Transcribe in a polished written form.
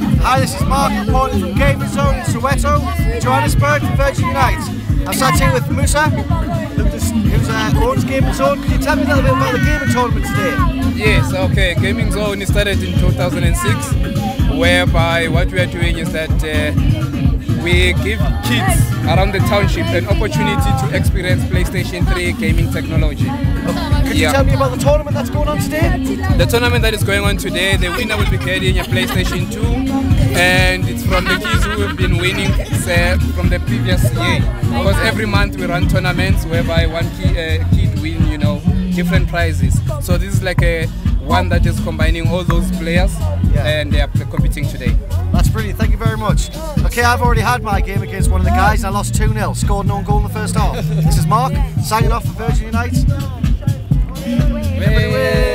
Hi, this is Mark reporting from Gaming Zone in Soweto, Johannesburg for Virgin Unite. I'm sat here with Musa, who owns Gaming Zone. Can you tell me a little bit about the gaming tournament today? Yes, okay. Gaming Zone started in 2006, whereby what we are doing is that we give kids around the township an opportunity to experience PlayStation 3 gaming technology. Can you tell me about the tournament that's going on today? The tournament that is going on today, the winner will be getting a PlayStation 2, and it's from the kids who have been winning from the previous year. Because every month we run tournaments whereby one kid win, different prizes. So this is like a one that is combining all those players, and they are competing today. That's brilliant, thank you very much. Okay, I've already had my game against one of the guys and I lost 2-0, scored no goal in the first half. This is Mark, signing off for Virgin Unite.